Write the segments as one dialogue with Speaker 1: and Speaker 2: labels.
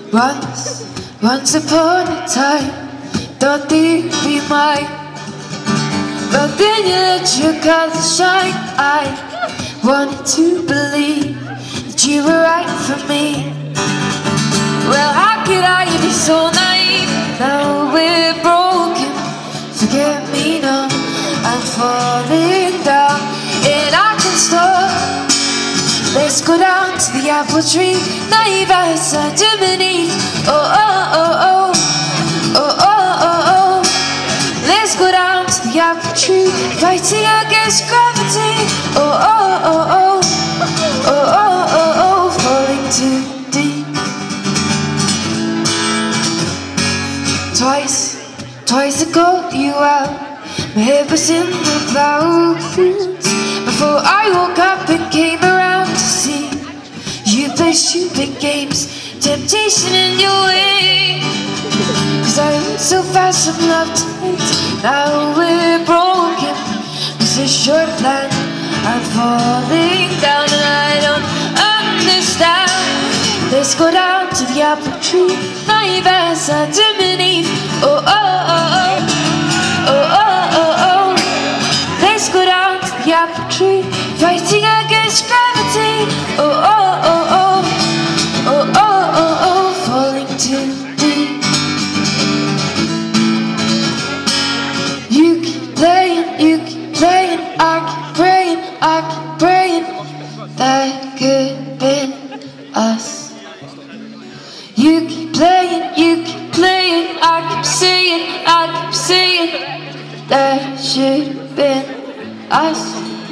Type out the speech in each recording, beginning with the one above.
Speaker 1: Once upon a time, thought they'd be mine, but then you let your colors shine. I wanted to believe that you were right for me. Well, how could I be so naive? Now we're broken, forget me now. I'm falling down, and I can stop. Let's go down to the apple tree, naive as I do beneath. Oh, oh, oh, oh, oh, oh, oh, oh. Let's go down to the apple tree, fighting against gravity. Oh, oh, oh, oh, oh, oh, oh, oh, falling too deep. Twice I called you out, my head was in the clouds. Before I woke up and came around to see you play stupid games, temptation in your way. Cause I went so fast from love to hate. Now we're broken, it's a short plan. I'm falling down and I don't understand. Let's go down to the apple tree, naive as I do beneath. Oh, oh, oh, oh, oh, oh, oh, oh. Let's go down to the apple tree, fighting against gravity. Oh, oh, oh, oh, oh, oh, oh, oh, falling too deep. You keep playing, I keep praying, that could have been us. You keep playing, I keep saying, that should have been us.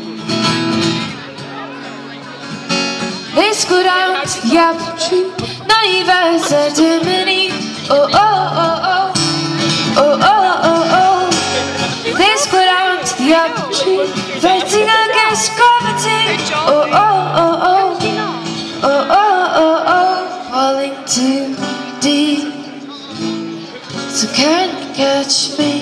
Speaker 1: Let's go down to the apple tree, naive as a diminy. Oh, oh, oh, oh, oh, oh, oh, oh. Let's go down to the apple tree, fighting against gravity. Oh, oh, oh, oh, oh, oh, oh, oh, falling too deep. So can you catch me?